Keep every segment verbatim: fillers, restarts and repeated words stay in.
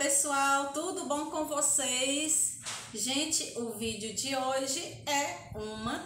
pessoal, tudo bom com vocês? Gente, o vídeo de hoje é uma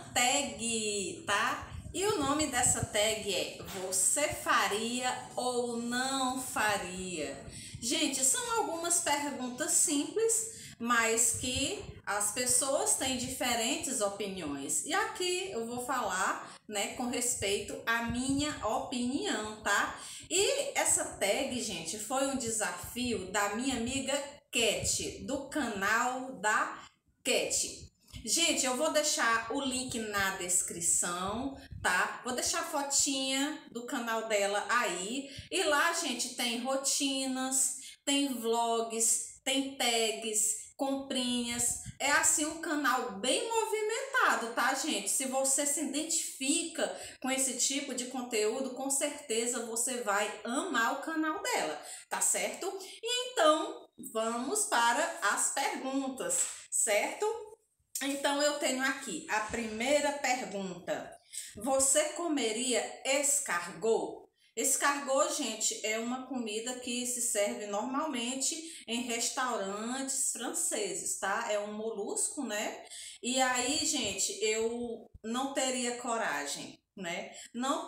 tag, tá? E o nome dessa tag é Você faria ou não faria? Gente, são algumas perguntas simples, mas que as pessoas têm diferentes opiniões. E aqui eu vou falar, né, com respeito à minha opinião, tá? E essa tag, gente, foi um desafio da minha amiga Cat, do canal da Cat. Gente, eu vou deixar o link na descrição, tá? Vou deixar a fotinha do canal dela aí. E lá, gente, tem rotinas, tem vlogs, tem tags, comprinhas. É assim um canal bem movimentado, tá, gente? Se você se identifica com esse tipo de conteúdo, com certeza você vai amar o canal dela, tá certo? E então, vamos para as perguntas, certo? Então, eu tenho aqui a primeira pergunta. Você comeria escargot? Escargot, gente, é uma comida que se serve normalmente em restaurantes franceses, tá? É um molusco, né? E aí, gente, eu não teria coragem, né? Não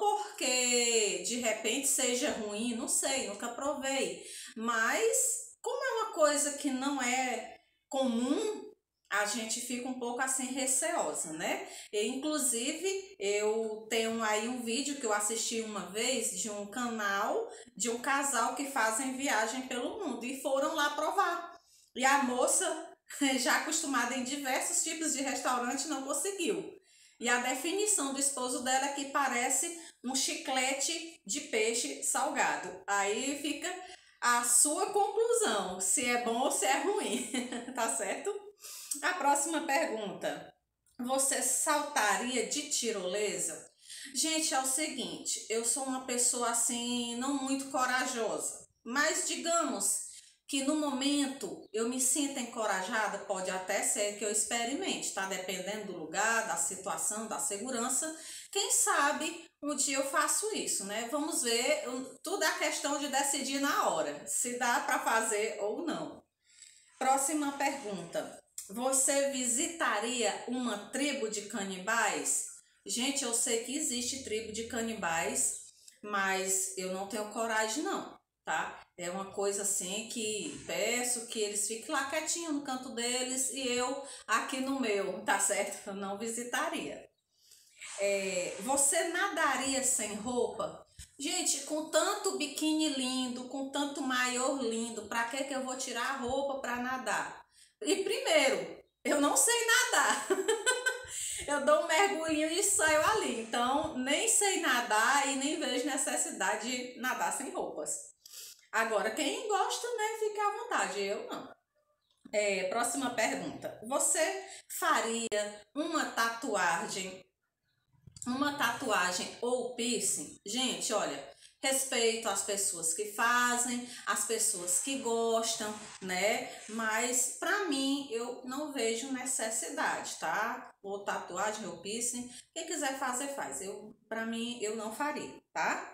porque de repente seja ruim, não sei, nunca provei. Mas, como é uma coisa que não é comum, a gente fica um pouco assim receosa, né? E, inclusive, eu tenho aí um vídeo que eu assisti uma vez de um canal de um casal que fazem viagem pelo mundo e foram lá provar. E a moça, já acostumada em diversos tipos de restaurante, não conseguiu. E a definição do esposo dela é que parece um chiclete de peixe salgado. Aí fica a sua conclusão, se é bom ou se é ruim, tá certo? A próxima pergunta. Você saltaria de tirolesa? Gente, é o seguinte, eu sou uma pessoa assim, não muito corajosa, mas digamos que no momento eu me sinta encorajada, pode até ser que eu experimente, tá? Dependendo do lugar, da situação, da segurança, quem sabe um dia eu faço isso, né? Vamos ver, tudo é questão de decidir na hora, se dá para fazer ou não. Próxima pergunta. Você visitaria uma tribo de canibais? Gente, eu sei que existe tribo de canibais, mas eu não tenho coragem não, tá? É uma coisa assim que peço que eles fiquem lá quietinho no canto deles e eu aqui no meu, tá certo? Eu não visitaria. É, você nadaria sem roupa? Gente, com tanto biquíni lindo, com tanto maiô lindo, pra que que eu vou tirar a roupa pra nadar? E primeiro, eu não sei nadar. Eu dou um mergulhinho e saio ali. Então, nem sei nadar e nem vejo necessidade de nadar sem roupas. Agora, quem gosta, né, fica à vontade. Eu não. É, próxima pergunta. Você faria uma tatuagem, uma tatuagem ou piercing? Gente, olha, respeito as pessoas que fazem, as pessoas que gostam, né? Mas pra mim eu não vejo necessidade, tá? Ou tatuagem ou piercing, quem quiser fazer faz. Eu, para mim eu não faria, tá?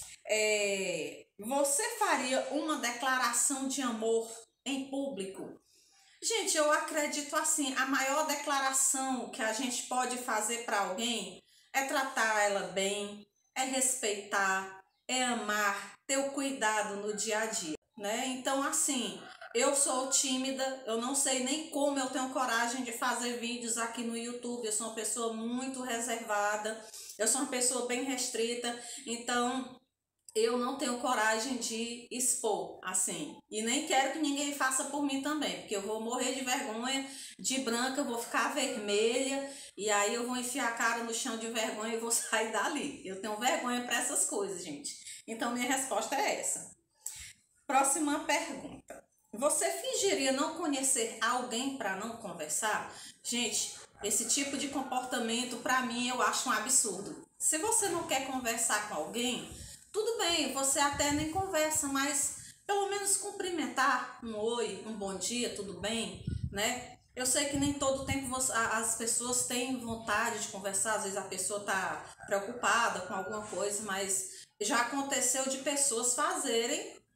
É, você faria uma declaração de amor em público? Gente, eu acredito assim, a maior declaração que a gente pode fazer para alguém é tratar ela bem, é respeitar, é amar, ter o cuidado no dia a dia, né? Então, assim, eu sou tímida, eu não sei nem como eu tenho coragem de fazer vídeos aqui no YouTube, eu sou uma pessoa muito reservada, eu sou uma pessoa bem restrita, então eu não tenho coragem de expor, assim, e nem quero que ninguém faça por mim também, porque eu vou morrer de vergonha, de branca, eu vou ficar vermelha, e aí eu vou enfiar a cara no chão de vergonha e vou sair dali. Eu tenho vergonha para essas coisas, gente. Então, minha resposta é essa. Próxima pergunta. Você fingiria não conhecer alguém para não conversar? Gente, esse tipo de comportamento, para mim, eu acho um absurdo. Se você não quer conversar com alguém, tudo bem, você até nem conversa, mas pelo menos cumprimentar, um oi, um bom dia, tudo bem, né? Eu sei que nem todo tempo você, as pessoas têm vontade de conversar, às vezes a pessoa tá preocupada com alguma coisa, mas já aconteceu de pessoas fazerem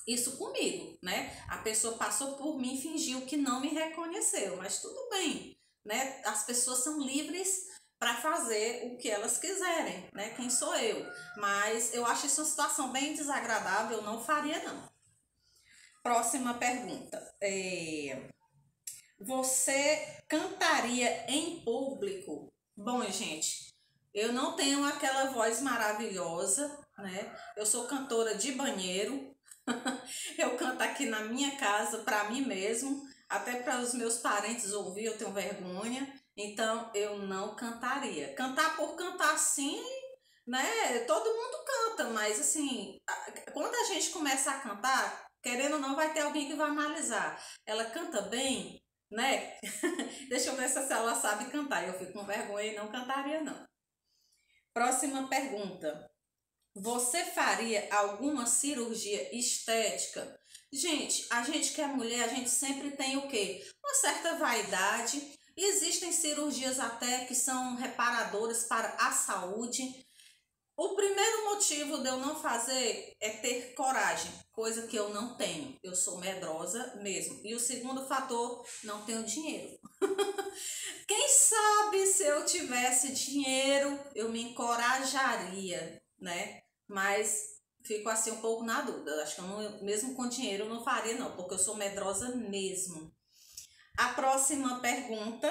isso comigo, né? A pessoa passou por mim, fingiu que não me reconheceu, mas tudo bem, né? As pessoas são livres para fazer o que elas quiserem, né? Quem sou eu? Mas eu acho isso uma situação bem desagradável, eu não faria não. Próxima pergunta. É, você cantaria em público? Bom, gente, eu não tenho aquela voz maravilhosa, né? Eu sou cantora de banheiro. Eu canto aqui na minha casa para mim mesmo, até para os meus parentes ouvir, eu tenho vergonha. Então eu não cantaria. Cantar por cantar sim, né? Todo mundo canta, mas assim, quando a gente começa a cantar, querendo ou não, vai ter alguém que vai analisar. Ela canta bem, né? Deixa eu ver se ela sabe cantar. Eu fico com vergonha e não cantaria, não. Próxima pergunta. Você faria alguma cirurgia estética? Gente, a gente que é mulher, a gente sempre tem o quê? Uma certa vaidade. Existem cirurgias até que são reparadoras para a saúde. O primeiro motivo de eu não fazer é ter coragem, coisa que eu não tenho. Eu sou medrosa mesmo. E o segundo fator, não tenho dinheiro. Quem sabe se eu tivesse dinheiro, eu me encorajaria, né? Mas fico assim um pouco na dúvida. Acho que eu não, mesmo com dinheiro eu não faria não, porque eu sou medrosa mesmo. A próxima pergunta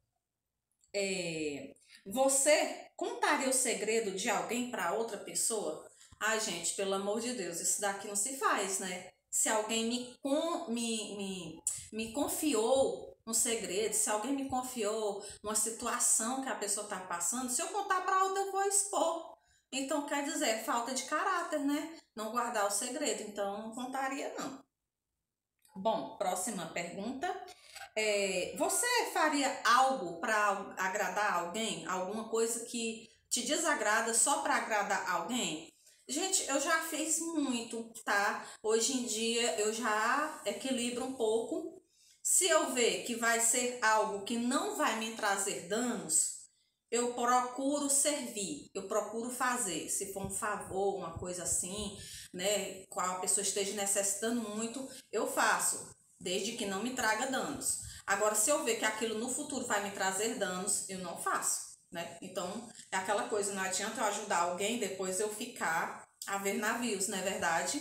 é: você contaria o segredo de alguém para outra pessoa? Ai, gente, pelo amor de Deus, isso daqui não se faz, né? Se alguém me, com, me, me, me confiou um segredo, se alguém me confiou uma situação que a pessoa está passando, se eu contar para outra, eu vou expor. Então, quer dizer, é falta de caráter, né? Não guardar o segredo. Então, não contaria, não. Bom, próxima pergunta. É, você faria algo para agradar alguém? Alguma coisa que te desagrada só para agradar alguém? Gente, eu já fiz muito, tá? Hoje em dia eu já equilibro um pouco. Se eu ver que vai ser algo que não vai me trazer danos, eu procuro servir, eu procuro fazer. Se for um favor, uma coisa assim, né, qual a pessoa esteja necessitando muito, eu faço, desde que não me traga danos. Agora, se eu ver que aquilo no futuro vai me trazer danos, eu não faço, né? Então, é aquela coisa, não adianta eu ajudar alguém, depois eu ficar a ver navios, não é verdade?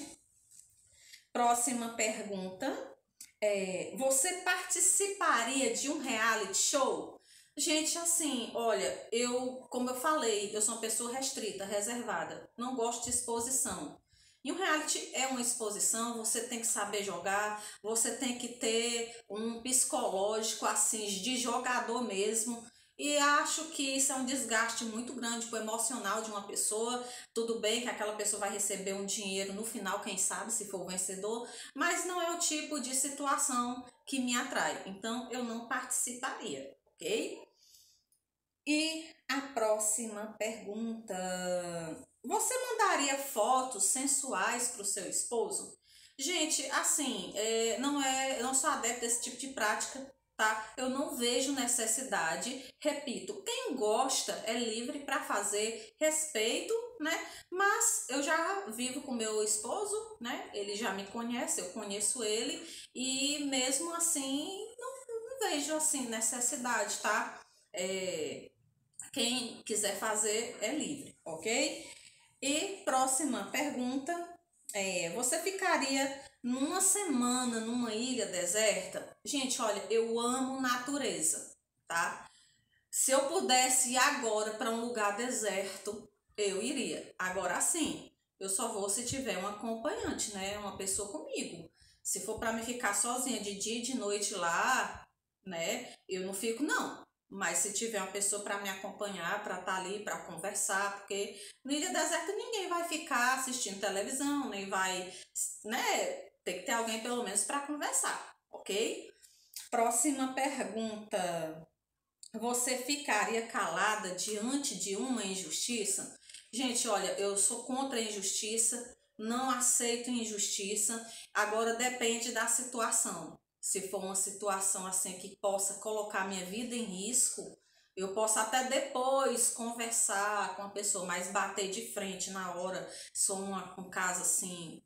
Próxima pergunta. É, você participaria de um reality show? Gente, assim, olha, eu, como eu falei, eu sou uma pessoa restrita, reservada, não gosto de exposição. E o reality é uma exposição, você tem que saber jogar, você tem que ter um psicológico assim de jogador mesmo. E acho que isso é um desgaste muito grande pro emocional de uma pessoa. Tudo bem que aquela pessoa vai receber um dinheiro no final, quem sabe, se for o vencedor, mas não é o tipo de situação que me atrai. Então eu não participaria, ok? E a próxima pergunta. Você mandaria fotos sensuais para o seu esposo? Gente, assim, é, não é, eu não sou adepta desse tipo de prática, tá? Eu não vejo necessidade. Repito, quem gosta é livre para fazer, respeito, né? Mas eu já vivo com meu esposo, né? Ele já me conhece, eu conheço ele e mesmo assim não, não vejo assim necessidade, tá? É, quem quiser fazer é livre, ok? E próxima pergunta é: você ficaria numa semana numa ilha deserta? Gente, olha, eu amo natureza, tá? Se eu pudesse ir agora para um lugar deserto, eu iria. Agora sim, eu só vou se tiver um acompanhante, né? Uma pessoa comigo. Se for para me ficar sozinha de dia e de noite lá, né? Eu não fico, não. Mas se tiver uma pessoa para me acompanhar, para estar ali, para conversar, porque no Ilha Deserta ninguém vai ficar assistindo televisão, nem vai, né? Tem que ter alguém pelo menos para conversar, ok? Próxima pergunta. Você ficaria calada diante de uma injustiça? Gente, olha, eu sou contra a injustiça, não aceito injustiça. Agora depende da situação. Se for uma situação assim que possa colocar minha vida em risco, eu posso até depois conversar com a pessoa, mas bater de frente na hora, sou uma, um caso assim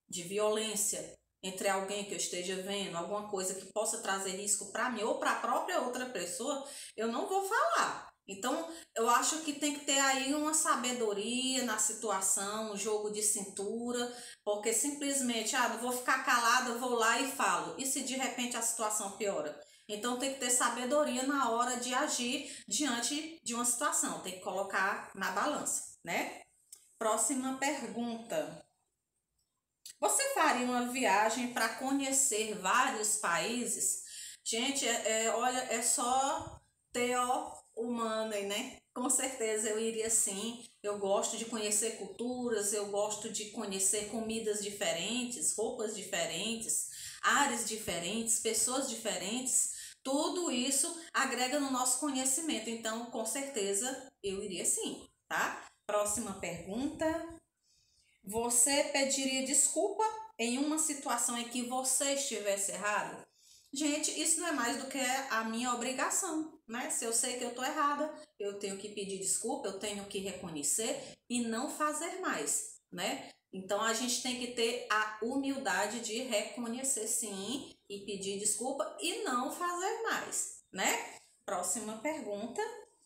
de violência entre alguém que eu esteja vendo, alguma coisa que possa trazer risco para mim ou para a própria outra pessoa, eu não vou falar. Então, eu acho que tem que ter aí uma sabedoria na situação, um jogo de cintura, porque simplesmente, ah, não vou ficar calada, vou lá e falo. E se de repente a situação piora? Então, tem que ter sabedoria na hora de agir diante de uma situação, tem que colocar na balança, né? Próxima pergunta. Você faria uma viagem para conhecer vários países? Gente, é, é, olha, é só teó humano, né? Com certeza eu iria sim. Eu gosto de conhecer culturas, eu gosto de conhecer comidas diferentes, roupas diferentes, áreas diferentes, pessoas diferentes. Tudo isso agrega no nosso conhecimento. Então, com certeza eu iria sim, tá? Próxima pergunta. Você pediria desculpa em uma situação em que você estivesse errado? Gente, isso não é mais do que a minha obrigação, né? Se eu sei que eu tô errada, eu tenho que pedir desculpa, eu tenho que reconhecer e não fazer mais, né? Então, a gente tem que ter a humildade de reconhecer sim e pedir desculpa e não fazer mais, né? Próxima pergunta.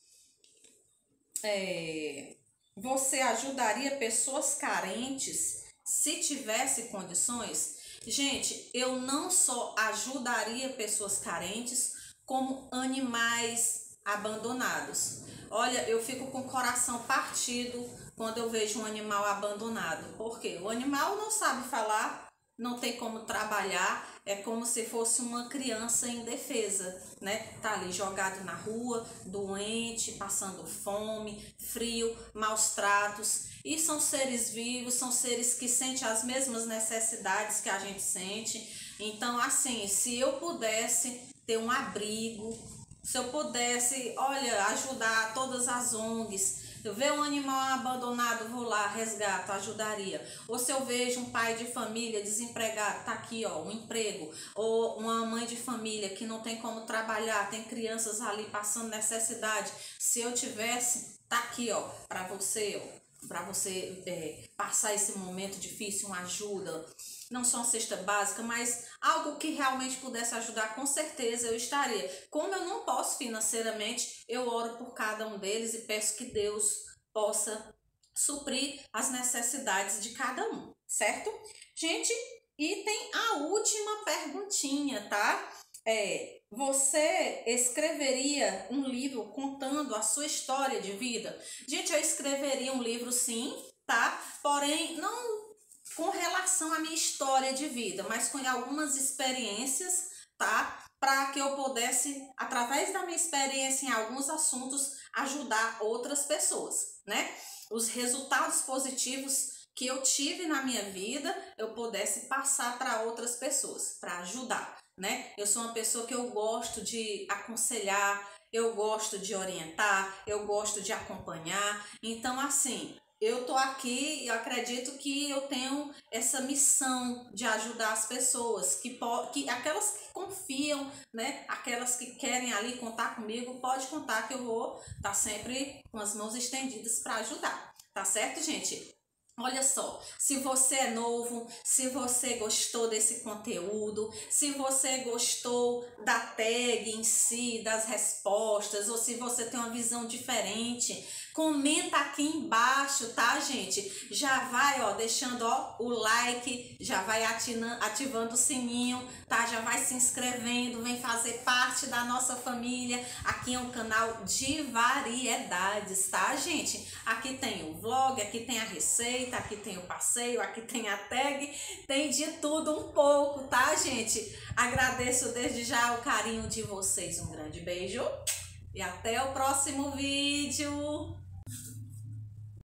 É... Você ajudaria pessoas carentes se tivesse condições? Gente, eu não só ajudaria pessoas carentes, como animais abandonados. Olha, eu fico com o coração partido quando eu vejo um animal abandonado. Por quê? O animal não sabe falar, não tem como trabalhar, é como se fosse uma criança indefesa, né? Tá ali jogado na rua, doente, passando fome, frio, maus tratos. E são seres vivos, são seres que sentem as mesmas necessidades que a gente sente. Então, assim, se eu pudesse ter um abrigo, se eu pudesse, olha, ajudar todas as O N Gs, eu ver um animal abandonado, vou lá, resgato, ajudaria. Ou se eu vejo um pai de família desempregado, tá aqui, ó, um emprego. Ou uma mãe de família que não tem como trabalhar, tem crianças ali passando necessidade. Se eu tivesse, tá aqui, ó, para você, ó, para você é, passar esse momento difícil, uma ajuda. Não só uma cesta básica, mas algo que realmente pudesse ajudar, com certeza eu estaria. Como eu não posso financeiramente, eu oro por cada um deles e peço que Deus possa suprir as necessidades de cada um, certo? Gente, e tem a última perguntinha, tá? É, você escreveria um livro contando a sua história de vida? Gente, eu escreveria um livro sim, tá? Porém, não com relação à minha história de vida, mas com algumas experiências, tá? Para que eu pudesse, através da minha experiência em alguns assuntos, ajudar outras pessoas, né? Os resultados positivos que eu tive na minha vida, eu pudesse passar para outras pessoas, para ajudar, né? Eu sou uma pessoa que eu gosto de aconselhar, eu gosto de orientar, eu gosto de acompanhar. Então, assim, eu tô aqui e eu acredito que eu tenho essa missão de ajudar as pessoas, que, que aquelas que confiam, né? Aquelas que querem ali contar comigo, pode contar que eu vou estar sempre com as mãos estendidas para ajudar, tá certo, gente? Olha só, se você é novo, se você gostou desse conteúdo, se você gostou da tag em si, das respostas, ou se você tem uma visão diferente, comenta aqui embaixo, tá, gente? Já vai, ó, deixando, ó, o like, já vai ativando, ativando o sininho, tá? Já vai se inscrevendo, vem fazer parte da nossa família. Aqui é um canal de variedades, tá, gente? Aqui tem o vlog, aqui tem a receita, aqui tem o passeio, aqui tem a tag, tem de tudo um pouco, tá, gente? Agradeço desde já o carinho de vocês. Um grande beijo e até o próximo vídeo.